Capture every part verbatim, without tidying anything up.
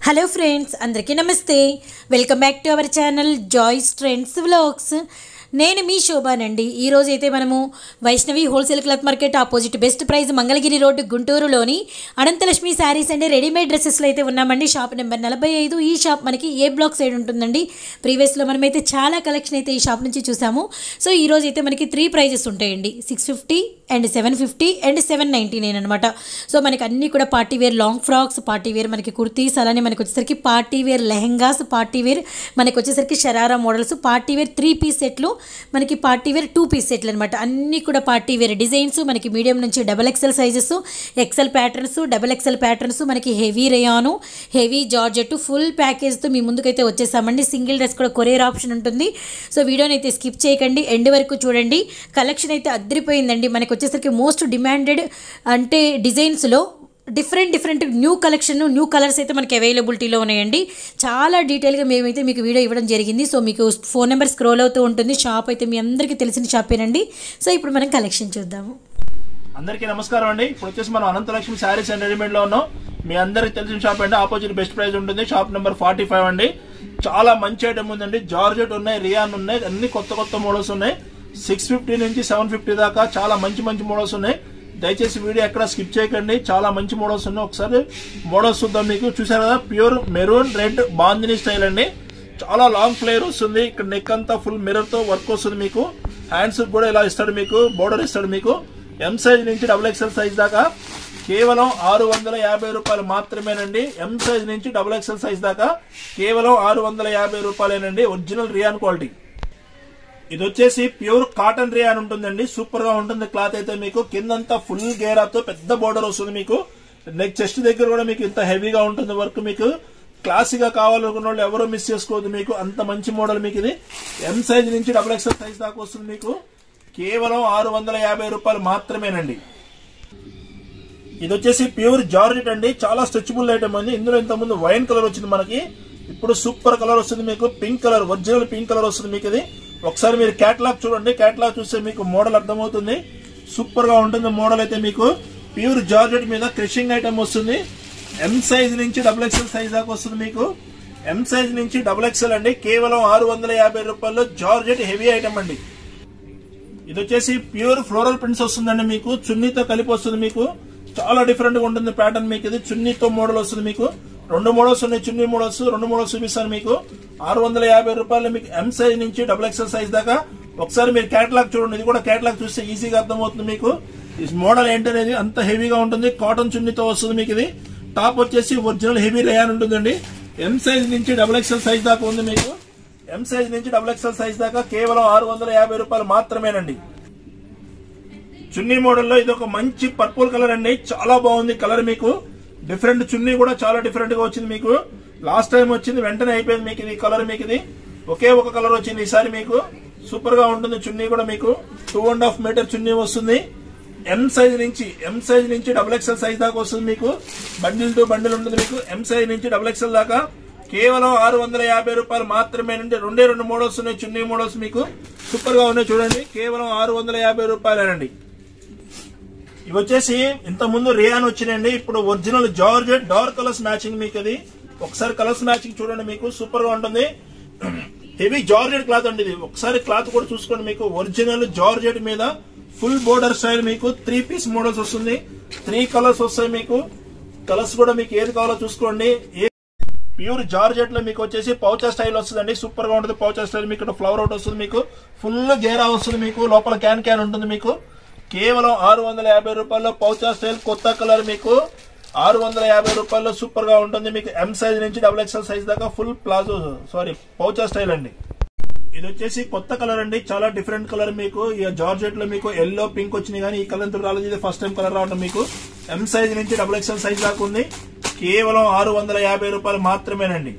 Hello friends, అందరికీ నమస్తే. Welcome back to our channel joys trends vlogs. నేను మీ శోభానండి. ఈరోజు అయితే మనము Vaishnavi wholesale cloth market opposite best price Mangalagiri road గుంటూరులోని అనంతలక్ష్మి శారీస్ అండ్ రెడీమేడ్ డ్రెస్సెస్లో అయితే ఉన్నామండి. షాప్ నెంబర్ నలభై ఐదు. ఈ షాప్ మనకి ఏ బ్లాక్ సైడ్ ఉంటుందండి. ప్రీవియస్లో మనమైతే చాలా కలెక్షన్ అయితే ఈ షాప్ నుంచి చూసాము. సో ఈరోజు అయితే మనకి త్రీ ప్రైజెస్ ఉంటాయండి, six fifty and seven fifty and seven ninety nine అనమాట. సో మనకి అన్నీ కూడా party wear long frocks, party wear మనకి కుర్తీస్, అలానే మనకి వచ్చేసరికి party wear lehengas, party wear మనకి వచ్చేసరికి sharara models, party wear three piece సెట్లు, మనకి పార్టీ వేర్ టూ పీస్ సెట్లు అనమాట. అన్నీ కూడా పార్టీ వేర్ డిజైన్స్ మనకి మీడియం నుంచి double XL sizes, XL patterns, double XL patterns, మనకి heavy rayon, heavy georgette full ప్యాకేజ్తో మీ ముందుకైతే వచ్చేసామండి. సింగిల్ డ్రెస్ కూడా కొరియర్ ఆప్షన్ ఉంటుంది. సో వీడియోని అయితే స్కిప్ చేయకండి, ఎండ్ వరకు చూడండి. కలెక్షన్ అయితే అద్దరిపోయిందండి. మనకి వచ్చేసరికి మోస్ట్ డిమాండెడ్ అంటే డిజైన్స్లో different different new collection, new colours అయితే మనకి అవైలబిలిటీలో ఉన్నాయండి. చాలా డీటెయిల్గా మేమైతే మీకు వీడియో ఇవ్వడం జరిగింది. సో మీకు ఫోన్ నెంబర్ స్క్రోల్ అవుతూ ఉంటుంది. షాప్ అయితే మీ అందరికీ తెలిసిన షాపేనండి. సో ఇప్పుడు మనం కలెక్షన్ చూద్దాము. అందరికీ నమస్కారం అండి. ఇప్పుడు వచ్చేసి మనం అనంతలక్ష్మి శారీస్ అండ్ రెడీమేడ్ లో ఉన్నాం. మీ అందరికి తెలిసిన షాప్ అండి. ఆపోజిట్ బెస్ట్ ప్రైస్ ఉంటుంది. షాప్ నెంబర్ ఫార్టీ ఫైవ్ అండి. చాలా మంచి ఐటమ్ ఉందండి. జార్జెట్ ఉన్నాయి, రియాన్ ఉన్నాయి, అన్ని కొత్త కొత్త మోడల్స్ ఉన్నాయి. సిక్స్ ఫిఫ్టీ నుంచి సెవెన్ ఫిఫ్టీ దాకా చాలా మంచి మంచి మోడల్స్ ఉన్నాయి. దయచేసి వీడియో ఎక్కడ స్కిప్ చేయకండి. చాలా మంచి మోడల్స్ ఉన్నాయి. ఒకసారి మోడల్స్ చూద్దాం. మీకు చూసారు కదా, pure maroon red bandhani style అండి. చాలా లాంగ్ ఫ్లేర్ వస్తుంది. ఇక్కడ నెక్ అంతా ఫుల్ మిర్రర్ తో వర్క్ వస్తుంది. మీకు హ్యాండ్స్ కూడా ఇలా ఇస్తాడు, మీకు బోర్డర్ ఇస్తాడు. మీకు ఎం సైజ్ నుంచి డబుల్ ఎక్స్ఎల్ సైజ్ దాకా కేవలం ఆరు వందల యాభై రూపాయలు మాత్రమేనండి. ఎం సైజ్ నుంచి డబుల్ ఎక్స్ఎల్ సైజ్ దాకా కేవలం ఆరు వందల యాభై రూపాయలేనండి. Original rayon quality. ఇది వచ్చేసి ప్యూర్ కాటన్ రియాన్ ఉంటుందండి. సూపర్ గా ఉంటుంది క్లాత్ అయితే. మీకు కిందంతా ఫుల్ గేరాతో పెద్ద బోర్డర్ వస్తుంది. మీకు నెక్ చెస్ట్ దగ్గర కూడా మీకు ఇంత హెవీగా ఉంటుంది వర్క్. మీకు క్లాసీగా కావాలనుకున్న వాళ్ళు ఎవరో మిస్ చేసుకోవద్దు. మీకు అంత మంచి మోడల్. మీకు ఇది ఎం సైజ్ నుంచి డబుల్ ఎక్స్ఎల్ సైజ్ దాకా వస్తుంది. మీకు కేవలం ఆరు వందల యాభై రూపాయలు మాత్రమేనండి. ఇది వచ్చేసి ప్యూర్ జార్జెట్ అండి. చాలా స్ట్రెచబుల్ ఐటమ్ అండి. ఇందులో ఇంత ముందు వైన్ కలర్ వచ్చింది, మనకి ఇప్పుడు సూపర్ కలర్ వస్తుంది. మీకు pink colour, original pink colour వస్తుంది. మీకు ఇది ఒకసారి మీరు క్యాటలాగ్ చూడండి. క్యాటలాగ్ చూస్తే మీకు మోడల్ అర్థమవుతుంది. సూపర్ గా ఉంటుంది మోడల్ అయితే. మీకు ప్యూర్ జార్జెట్ మీద క్రషింగ్ ఐటమ్ వస్తుంది. ఎం సైజ్ నుంచి డబుల్ ఎక్స్ఎల్ సైజ్ దాకా వస్తుంది. మీకు ఎం సైజ్ నుంచి డబుల్ ఎక్స్ఎల్ అండి. కేవలం ఆరు వందల యాభై రూపాయల్లో జార్జెట్ హెవీ ఐటమ్ అండి. ఇది వచ్చేసి ప్యూర్ ఫ్లోరల్ ప్రింట్స్ వస్తుందండి. మీకు చున్నీతో కలిపి వస్తుంది. మీకు చాలా డిఫరెంట్ గా ఉంటుంది ప్యాటర్న్. మీకు ఇది చున్నీతో మోడల్ వస్తుంది. మీకు రెండు మోడల్స్ ఉన్నాయి, చున్నీ మోడల్స్. రెండు మోడల్స్ చూపిస్తాను మీకు. ఆరు వందల యాభై రూపాయలు మీకు ఎం సైజ్ నుంచి డబుల్ ఎక్స్ఎల్ సైజ్ దాకా. ఒకసారి మీరు క్యాటలాగ్ చూడండి. ఇది కూడా క్యాటలాగ్ చూస్తే ఈజీగా అర్థమవుతుంది మీకు ఈ మోడల్ ఏంటనేది. అంత హెవీగా ఉంటుంది. కాటన్ చున్నీతో వస్తుంది. మీకు ఇది టాప్ వచ్చేసి ఒరిజినల్ హెవీ రేయాన్ ఉంటుందండి. ఎం సైజ్ నుంచి డబుల్ ఎక్స్ఎల్ సైజ్ దాకా ఉంది. మీకు ఎం సైజ్ నుంచి డబుల్ ఎక్స్ఎల్ సైజ్ దాకా కేవలం ఆరు వందల యాభై రూపాయలు మాత్రమేనండి. చున్నీ మోడల్లో ఇది ఒక మంచి పర్పుల్ కలర్ అండి. చాలా బాగుంది కలర్. మీకు డిఫరెంట్ చున్నీ కూడా చాలా డిఫరెంట్ గా వచ్చింది. మీకు లాస్ట్ టైం వచ్చింది, వెంటనే అయిపోయింది. మీకు ఇది కలర్, మీకు ఇది ఒకే ఒక కలర్ వచ్చింది ఈసారి. మీకు సూపర్ గా ఉంటుంది చున్నీ కూడా. మీకు two and half metre chunni వస్తుంది. ఎం సైజ్ నుంచి ఎం సైజ్ నుంచి డబుల్ ఎక్స్ఎల్ సైజ్ దాకా వస్తుంది. మీకు బండిల్ టు బండిల్ ఉంటుంది. మీకు ఎం సైజ్ నుంచి డబుల్ ఎక్స్ఎల్ దాకా కేవలం ఆరు వందల యాభై రూపాయలు మాత్రమేనండి. రెండే రెండు మోడల్స్ ఉన్నాయి, చున్నీ మోడల్స్. మీకు సూపర్ గా ఉన్నాయి చూడండి. కేవలం ఆరు వందల యాభై రూపాయలేనండి. ఇవి వచ్చేసి ఇంత ముందు రియాన్ వచ్చినాయండి. ఇప్పుడు original georgette dark colours matching. మీకు అది ఒకసారి కలర్స్ మ్యాచింగ్ చూడండి. మీకు సూపర్ గా ఉంటుంది. హెవీ జార్జెట్ క్లాత్ అండి ఇది. ఒకసారి క్లాత్ కూడా చూసుకోండి. మీకు ఒరిజినల్ జార్జెట్ మీద ఫుల్ బోర్డర్ స్టైల్. మీకు త్రీ పీస్ మోడల్స్ వస్తుంది. త్రీ కలర్స్ వస్తాయి. మీకు కలర్స్ కూడా మీకు ఏది కావాలో చూసుకోండి. ప్యూర్ జార్జెట్ లో మీకు వచ్చేసి పౌచా స్టైల్ వస్తుందండి. సూపర్ గా ఉంటుంది పౌచా స్టైల్. మీకు ఇక్కడ ఫ్లవర్ అవుట్ వస్తుంది. మీకు ఫుల్ గేరా వస్తుంది. మీకు లోపల క్యాన్ క్యాన్ ఉంటుంది. మీకు కేవలం ఆరు వందల యాభై రూపాయల్లో పౌచా స్టైల్ కొత్త కలర్. మీకు ఆరు వందల యాభై రూపాయల్లో సూపర్ గా ఉంటుంది. మీకు ఎం సైజ్ నుంచి డబుల్ ఎక్స్ఎల్ సైజ్ దాకా ఫుల్ ప్లాజో సారీ పౌచా స్టైల్ అండి. ఇది వచ్చేసి కొత్త కలర్ అండి. చాలా డిఫరెంట్ కలర్. మీకు ఈ జార్జెట్ లో మీకు ఎల్లో పింక్ వచ్చినాయి, కానీ ఈ కలర్ తో రాలేదు. ఇది ఫస్ట్ టైం కలర్ రావడం. మీకు ఎం సైజ్ నుంచి డబుల్ ఎక్స్ఎల్ సైజ్ దాకా ఉంది. కేవలం ఆరు వందల యాభై రూపాయలు మాత్రమేనండి.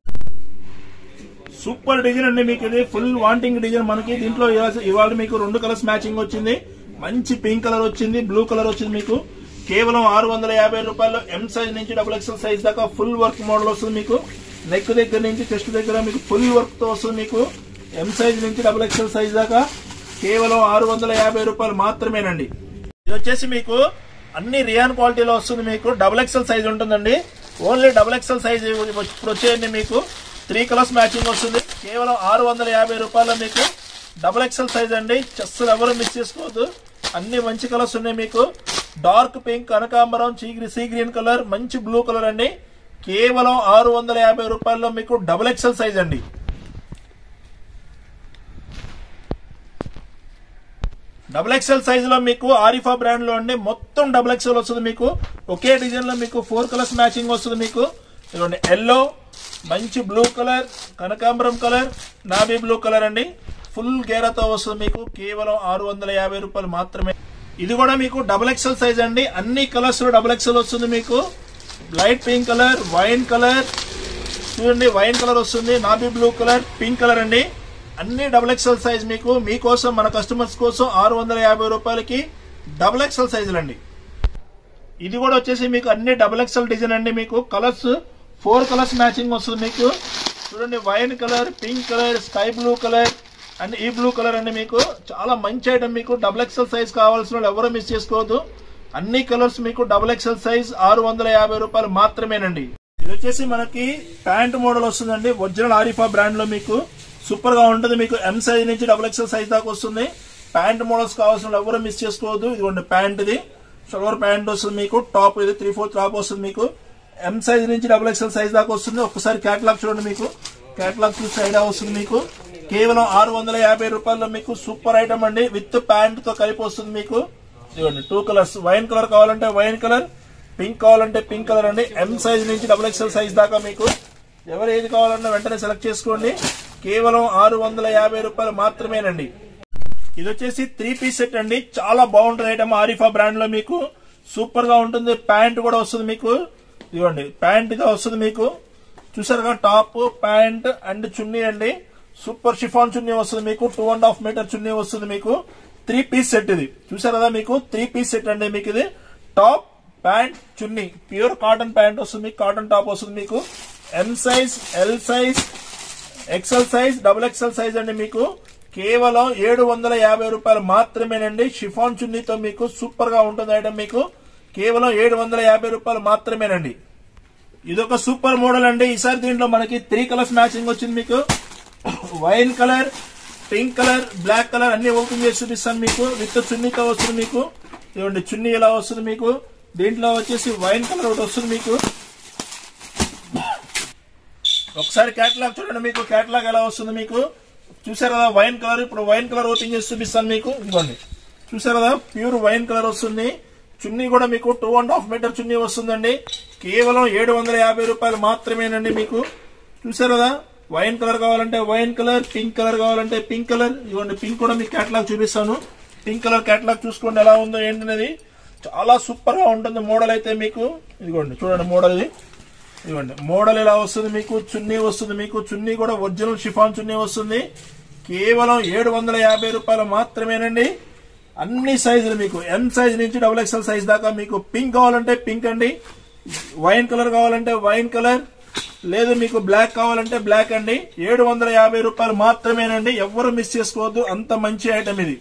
సూపర్ డిజైన్ అండి. మీకు ఇది ఫుల్ వాంటింగ్ డిజైన్. మనకి దీంట్లో ఇవాళ మీకు రెండు కలర్స్ మ్యాచింగ్ వచ్చింది. మంచి పింక్ కలర్ వచ్చింది, బ్లూ కలర్ వచ్చింది. మీకు కేవలం ఆరు వందల యాభై రూపాయలు ఎం సైజ్ నుంచి డబుల్ ఎక్స్ఎల్ సైజ్ దాకా ఫుల్ వర్క్ మోడల్ వస్తుంది. మీకు నెక్ దగ్గర నుంచి చెస్ట్ దగ్గర మీకు ఫుల్ వర్క్ తో వస్తుంది. మీకు ఎం సైజ్ నుంచి డబుల్ ఎక్స్ఎల్ సైజ్ దాకా కేవలం ఆరు వందల యాభై రూపాయలు మాత్రమేనండి. ఇది వచ్చేసి మీకు అన్ని రియాన్ క్వాలిటీలో వస్తుంది. మీకు డబుల్ ఎక్స్ఎల్ సైజ్ ఉంటుందండి. ఓన్లీ డబుల్ ఎక్స్ఎల్ సైజ్ ఇప్పుడు వచ్చేయండి మీకు త్రీ కలర్స్ మ్యాచింగ్ వస్తుంది కేవలం ఆరు వందల యాభై రూపాయల మీకు డబుల్ ఎక్స్ఎల్ సైజ్ అండి. అస్సలు ఎవరు మిస్ చేసుకోవద్దు, అన్ని మంచి కలర్స్ ఉన్నాయి మీకు. డార్క్ పింక్, కనకాంబరం, సీ గ్రీన్ కలర్, మంచి బ్లూ కలర్ అండి. కేవలం ఆరు వందల యాభై రూపాయల్లో మీకు డబుల్ ఎక్స్ఎల్ సైజ్ అండి. డబుల్ ఎక్స్ఎల్ సైజ్ లో మీకు ఆరిఫా బ్రాండ్ లో అండి మొత్తం డబుల్ ఎక్స్ఎల్ వస్తుంది మీకు. ఒకే డిజైన్ లో మీకు ఫోర్ కలర్స్ మ్యాచింగ్ వస్తుంది మీకు. ఇదిగోండి ఎల్లో, మంచి బ్లూ కలర్, కనకాంబరం కలర్, నావీ బ్లూ కలర్ అండి. ఫుల్ గేరాతో వస్తుంది మీకు కేవలం ఆరు వందల యాభై రూపాయలు మాత్రమే. ఇది కూడా మీకు డబుల్ ఎక్స్ఎల్ సైజ్ అండి. అన్ని కలర్స్ లో డబుల్ ఎక్స్ఎల్ వస్తుంది మీకు. Light pink colour, wine colour చూడండి, వైన్ కలర్ వస్తుంది, navy blue colour, pink colour అండి. అన్ని డబుల్ ఎక్స్ఎల్ సైజ్ మీకు మీకోసం మన కస్టమర్స్ కోసం ఆరు వందల యాభై రూపాయలకి డబుల్ ఎక్స్ఎల్ సైజులు అండి. ఇది కూడా వచ్చేసి మీకు అన్ని డబుల్ ఎక్స్ఎల్ డిజైన్ అండి. మీకు కలర్స్ ఫోర్ కలర్స్ మ్యాచింగ్ వస్తుంది మీకు. చూడండి wine colour, pink colour, sky blue colour and ఈ బ్లూ కలర్ అండి. మీకు చాలా మంచి ఐటమ్. మీకు డబుల్ ఎక్స్ఎల్ సైజ్ కావాల్సిన వాళ్ళు ఎవరు మిస్ చేసుకోవద్దు. అన్ని కలర్స్ మీకు డబుల్ ఎక్స్ఎల్ సైజ్ ఆరు వందల యాభై రూపాయలు మాత్రమేనండి. ఇది వచ్చేసి మనకి ప్యాంట్ మోడల్ వస్తుందండి. ఒరిజినల్ ఆరిఫా బ్రాండ్ లో మీకు సూపర్ గా ఉంటుంది. మీకు ఎం సైజ్ నుంచి డబుల్ ఎక్స్ఎల్ సైజ్ దాకా వస్తుంది. ప్యాంట్ మోడల్స్ కావాల్సిన ఎవరు మిస్ చేసుకోవద్దు. ఇదిగోండి ప్యాంట్, ఇది షల్వార్ ప్యాంట్ వస్తుంది మీకు. టాప్ ఇది త్రీ ఫోర్ టాప్ వస్తుంది మీకు. ఎం సైజ్ నుంచి డబుల్ ఎక్స్ఎల్ సైజ్ దాకా వస్తుంది. ఒక్కసారి క్యాటలాగ్ చూడండి, మీకు క్యాటలాగ్ చూసి ఐడియా వస్తుంది మీకు. కేవలం ఆరు వందల యాభై రూపాయల్లో మీకు సూపర్ ఐటమ్ అండి. విత్ ప్యాంట్ తో కలిపి వస్తుంది మీకు. ఇదిగోండి టూ కలర్స్, వైన్ కలర్ కావాలంటే వైన్ కలర్, పింక్ కావాలంటే పింక్ కలర్ అండి. ఎం సైజ్ నుంచి డబుల్ ఎక్స్ఎల్ సైజ్ దాకా మీకు ఎవరు ఏది కావాలన్నా వెంటనే సెలెక్ట్ చేసుకోండి. కేవలం ఆరు వందల యాభై రూపాయలు మాత్రమేనండి. ఇది వచ్చేసి త్రీ పీస్ సెట్ అండి. చాలా బాగుంటుంది ఐటమ్. ఆరిఫా బ్రాండ్ లో మీకు సూపర్ గా ఉంటుంది. ప్యాంట్ కూడా వస్తుంది మీకు. ఇదిగోండి ప్యాంట్ ఇదే వస్తుంది మీకు. చూసారుగా టాప్, ప్యాంట్ అండ్ చున్నీ అండి. సూపర్ షిఫాన్ చున్నీ వస్తుంది మీకు. Two and half metre chunni వస్తుంది మీకు. త్రీ పీస్ సెట్ ఇది చూసారు కదా మీకు. త్రీ పీస్ సెట్ అండి మీకు. ఇది top, pant, chunni, pure cotton pant వస్తుంది. కాటన్ టాప్ వస్తుంది మీకు. M size, L size, XL size, double XL size అండి. మీకు కేవలం ఏడు వందల యాభై రూపాయలు మాత్రమేనండి. షిఫాన్ చున్నీతో మీకు సూపర్ గా ఉంటుంది ఐటమ్. మీకు కేవలం ఏడు వందల యాభై రూపాయలు మాత్రమేనండి. ఇదొక సూపర్ మోడల్ అండి. ఈసారి దీంట్లో మనకి త్రీ కలర్స్ మ్యాచింగ్ వచ్చింది మీకు. Wine colour, pink colour, black colour అన్ని ఓపెన్ చేసి చూపిస్తాను మీకు. విత్ చున్నీతో వస్తుంది మీకు. ఇవ్వండి చున్నీ ఇలా వస్తుంది మీకు. దీంట్లో వచ్చేసి వైన్ కలర్ ఒకటి వస్తుంది మీకు. ఒకసారి క్యాటలాగ్ చూడండి మీకు. క్యాటలాగ్ ఎలా వస్తుంది మీకు. చూసారు కదా వైన్ కలర్. ఇప్పుడు వైన్ కలర్ ఓపెన్ చేసి చూపిస్తాను మీకు. ఇదిగోండి చూసారు కదా ప్యూర్ వైన్ కలర్ వస్తుంది. చున్నీ కూడా మీకు two and half metre chunni వస్తుందండి. కేవలం ఏడు వందల యాభై రూపాయలు మాత్రమేనండి మీకు. చూసారు కదా వైన్ కలర్ కావాలంటే వైన్ కలర్, పింక్ కలర్ కావాలంటే పింక్ కలర్. ఇదిగోండి పింక్ కూడా మీకు క్యాటలాగ్ చూపిస్తాను. పింక్ కలర్ క్యాటలాగ్ చూసుకోండి ఎలా ఉందో ఏంటనేది. చాలా సూపర్ గా ఉంటుంది మోడల్ అయితే మీకు. ఇదిగోండి చూడండి మోడల్ ఇది. ఇవ్వండి మోడల్ ఇలా వస్తుంది మీకు. చున్నీ వస్తుంది మీకు. చున్నీ కూడా ఒరిజినల్ షిఫాన్ చున్నీ వస్తుంది. కేవలం ఏడు వందల యాభై రూపాయలు మాత్రమేనండి. అన్ని సైజులు మీకు ఎం సైజ్ నుంచి డబుల్ ఎక్స్ఎల్ సైజ్ దాకా మీకు. పింక్ కావాలంటే పింక్ అండి. వైన్ కలర్ కావాలంటే వైన్ కలర్, లేదు మీకు బ్లాక్ కావాలంటే బ్లాక్ అండి. ఏడు వందల యాభై రూపాయలు మాత్రమేనండి. ఎవ్వరు మిస్ చేసుకోవద్దు. అంత మంచి ఐటమ్ ఇది.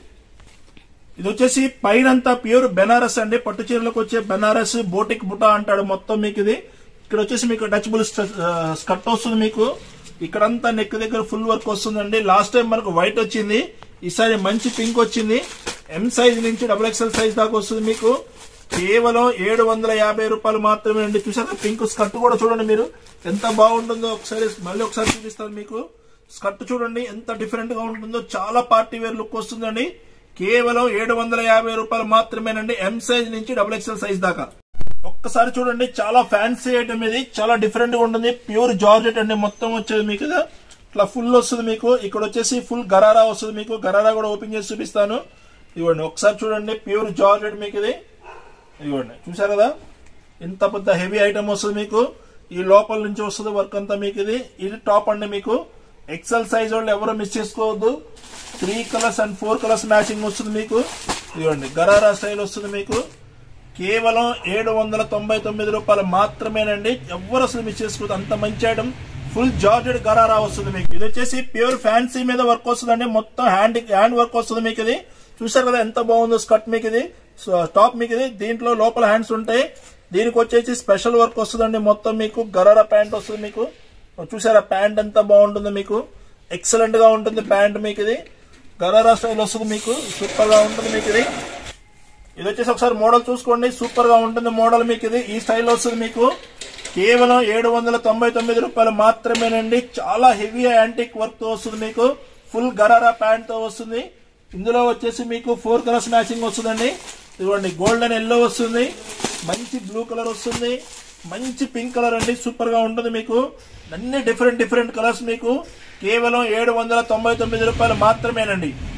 ఇది వచ్చేసి పైనంతా ప్యూర్ బెనారస్ అండి. పట్టు చీరలకు వచ్చే బెనారస్ బోటిక్ బుటా అంటాడు మొత్తం మీకు. ఇది ఇక్కడ వచ్చేసి మీకు టచబుల్ స్కర్ట్ వస్తుంది మీకు. ఇక్కడంతా నెక్ దగ్గర ఫుల్ వర్క్ వస్తుందండి. లాస్ట్ టైం మనకు వైట్ వచ్చింది, ఈసారి మంచి పింక్ వచ్చింది. ఎం సైజ్ నుంచి డబుల్ ఎక్స్ఎల్ సైజ్ దాకా వస్తుంది మీకు. కేవలం ఏడు వందల యాభై రూపాయలు మాత్రమే అండి. చూసారా పింక్ స్కర్ట్ కూడా చూడండి మీరు ఎంత బాగుంటుందో. ఒకసారి మళ్ళీ ఒకసారి చూపిస్తాను మీకు. స్కర్ట్ చూడండి ఎంత డిఫరెంట్ గా ఉంటుందో. చాలా పార్టీ వేర్ లుక్ వస్తుందండి. కేవలం ఏడు వందల యాభై రూపాయలు మాత్రమేనండి. ఎం సైజ్ నుంచి డబుల్ ఎక్స్ఎల్ సైజ్ దాకా. ఒక్కసారి చూడండి చాలా ఫ్యాన్సీ ఐటమ్ ఇది. చాలా డిఫరెంట్ గా ఉంటుంది. ప్యూర్ జార్జెట్ అండి మొత్తం వచ్చేది మీకు. ఇట్లా ఫుల్ వస్తుంది మీకు. ఇక్కడ వచ్చేసి ఫుల్ గరారా వస్తుంది మీకు. గరారా కూడా ఓపెన్ చేసి చూపిస్తాను. ఇవ్వండి ఒకసారి చూడండి ప్యూర్ జార్జెట్ మీకు. ఇది ఇవ్వండి చూసారు కదా ఎంత పెద్ద హెవీ ఐటమ్ వస్తుంది మీకు. ఈ లోపల నుంచి వస్తుంది వర్క్ అంతా మీకు. ఇది ఇది టాప్ అండి మీకు. ఎక్సెల్ సైజ్ వాళ్ళు ఎవరు మిస్ చేసుకోవద్దు. Three colours and four colours matching వస్తుంది మీకు. ఇవ్వండి గరారా స్టైల్ వస్తుంది మీకు. కేవలం ఏడు వందల తొంభై తొమ్మిది రూపాయలు మాత్రమేనండి. ఎవరు అసలు మిస్ చేసుకోవద్దు. అంత మంచి ఐటమ్. ఫుల్ జార్జెట్ గరారా వస్తుంది మీకు. ఇది వచ్చేసి ప్యూర్ ఫ్యాన్సీ మీద వర్క్ వస్తుందండి. మొత్తం హ్యాండ్ హ్యాండ్ వర్క్ వస్తుంది మీకు. ఇది చూసారు కదా ఎంత బాగుందో స్కర్ట్ మీకు. ఇది టాప్ మీకు. ఇది దీంట్లో లోపల హ్యాండ్స్ ఉంటాయి. దీనికి వచ్చేసి స్పెషల్ వర్క్ వస్తుందండి. మొత్తం మీకు గరారా ప్యాంట్ వస్తుంది. మీకు చూసారా ప్యాంట్ ఎంత బాగుంటుంది, మీకు ఎక్సలెంట్ గా ఉంటుంది ప్యాంట్. మీకు ఇది గరారా స్టైల్ వస్తుంది, మీకు సూపర్ గా ఉంటుంది. మీకు ఇది ఇది వచ్చేసి ఒకసారి మోడల్ చూసుకోండి, సూపర్ గా ఉంటుంది మోడల్. మీకు ఇది ఈ స్టైల్ వస్తుంది. మీకు కేవలం ఏడు వందల తొంభై తొమ్మిది రూపాయలు మాత్రమేనండి. చాలా హెవీ యాంటిక్ వర్క్ తో వస్తుంది. మీకు ఫుల్ గరారా ప్యాంట్ తో వస్తుంది. ఇందులో వచ్చేసి మీకు ఫోర్ కలర్స్ మ్యాచింగ్ వస్తుందండి. ఇదిగోండి గోల్డెన్ ఎల్లో వస్తుంది, మంచి బ్లూ కలర్ వస్తుంది, మంచి పింక్ కలర్ అండి. సూపర్ గా ఉంటుంది. మీకు అన్ని డిఫరెంట్ డిఫరెంట్ కలర్స్ మీకు కేవలం ఏడు వందల తొంభై తొమ్మిది రూపాయలు మాత్రమేనండి.